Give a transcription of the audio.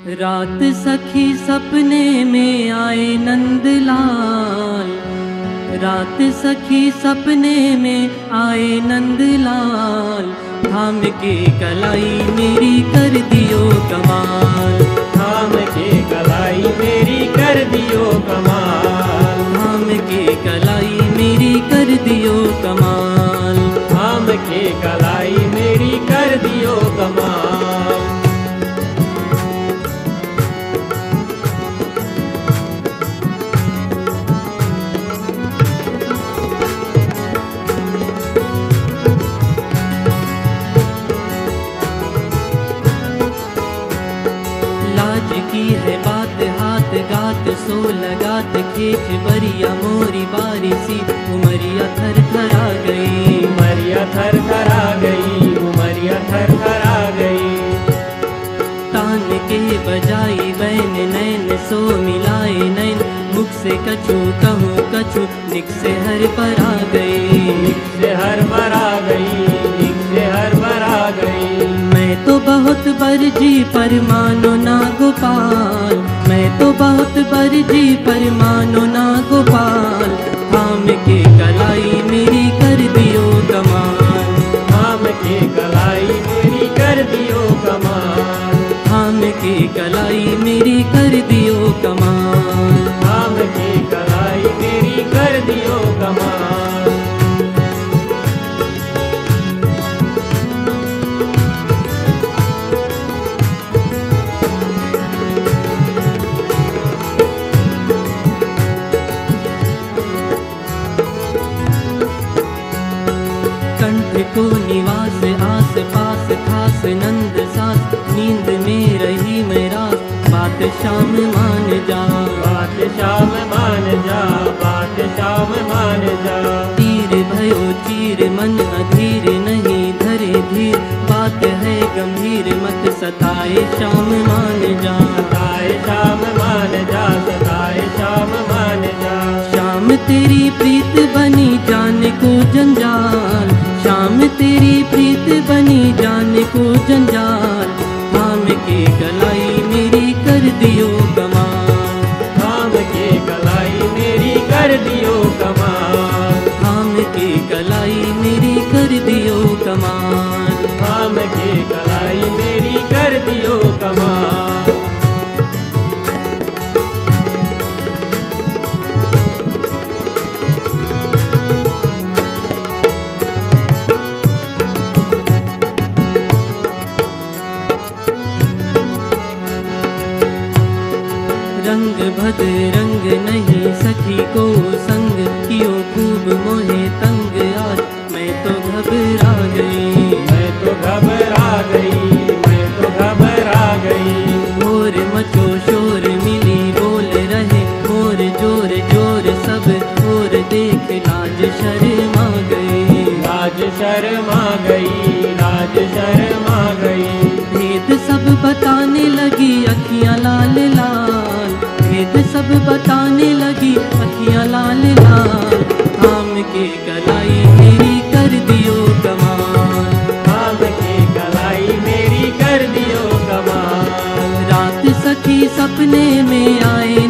रात सखी सपने में आए नंदलाल, रात सखी सपने में आए नंदलाल, थाम के कलाई मेरी कर दियो कमाल, थाम के कलाई मेरी कर दियो कमाल, थाम के कलाई मेरी कर दियो कमाल, थाम के कलाई मेरी कर दियो कमाल। लाज की है बात हाथ गात सो लगात, खेच बरिया मोरी बारिशी उमरिया थर थरा गई, उमरिया थर थरा गई, उमरिया थर थरा गई। तान के बजाई बैन नैन सो मिलाए नैन, मुख से कछु कहूँ कछु निक से हर पर आ गई, निक से हर पर आ गई, निक से हर पर आ गई। मैं तो बहुत बरजी पर मानो ना गोपाल, मैं तो बहुत बरजी पर मानो ना गोपाल, थाम के कलाई मेरी कर दियो कमाल, थाम के कलाई मेरी कर दियो कमाल, थाम के कलाई मेरी कर दियो कमाल, थाम के कलाई मेरी कर दियो कमाल। कंठ को निवास आस पास खास नंद सास, नींद में रही मैं रात बात शाम मान जा, बात शाम मान जा, बात शाम मान जा। तीर भयो चीर मन अधीर नहीं धरे धीर, बात है गंभीर मत सताए शाम मान जा, सताए शाम मान जा, सताए शाम मान जा। शाम तेरी प्रीत बनी जान को जंजाल, शाम तेरी प्रीत बनी जान को जंजाल, थाम के गलाई मेरी कर दियो कमाल, थाम के कलाई मेरी कर दियो कमाल, थाम के कलाई मेरी कर दियो कमाल, थाम के कलाई मेरी कर दियो कमाल। रंग भद रंग नहीं सखी को संग, कियो खूब मोहे तंग आज मैं तो घबरा गई, मैं तो घबरा गई, मैं तो घबरा गई। और मचो शोर मिली बोल रहे और जोर जोर सब और देख लाज शर्मा गई, लाज शर्मा गई, लाज शर्मा गई। भेद सब बताने लगी अखियाँ लाल लाल, भेद सब बताने लगी अखियाँ लाल लाल, थाम के कलाई मेरी कर दियो कमाल, थाम के कलाई मेरी कर दियो कमाल। रात सखी सपने में आए